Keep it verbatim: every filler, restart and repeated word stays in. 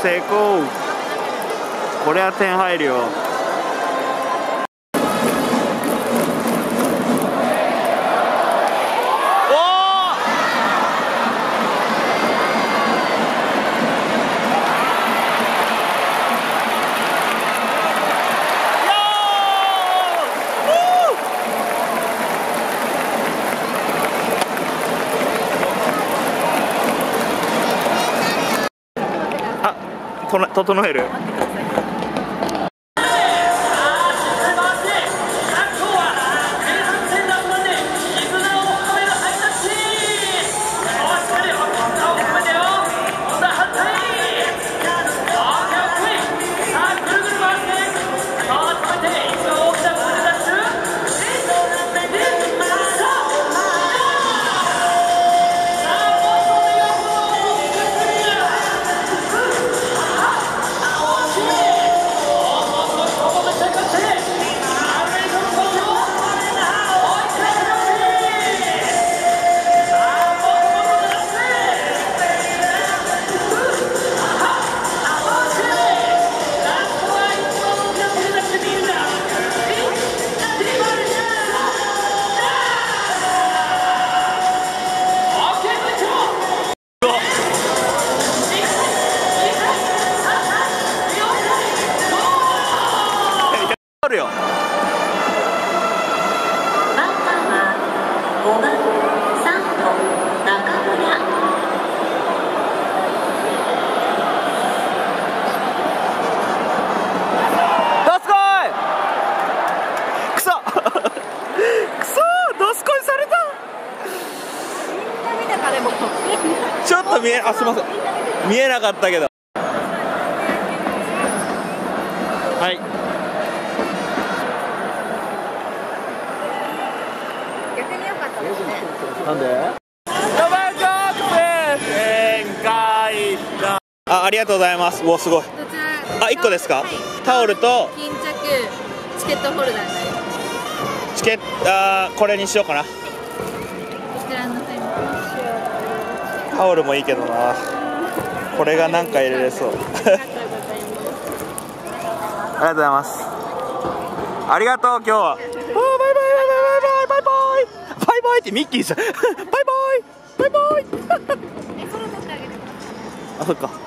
成功。これは点入るよ。整える。あるよ。ちょっと見え、あ、すみません、見えなかったけど。はい。 逆に良かったですね。 なんで？あ、ありがとうございます。お、すごい。あ、一個ですか？はい、タオルと巾着、チケットホルダーになります。 チケット、あー、これにしようかな。 こちらの辺にタオルもいいけどな。これがなんか入れれそう。ありがとうございます。ありがとう、今日は。あー、バイバイバイバイバイバイバイバイバイバイバイってミッキーじゃん。バイバイバイバイ。あ、そっか。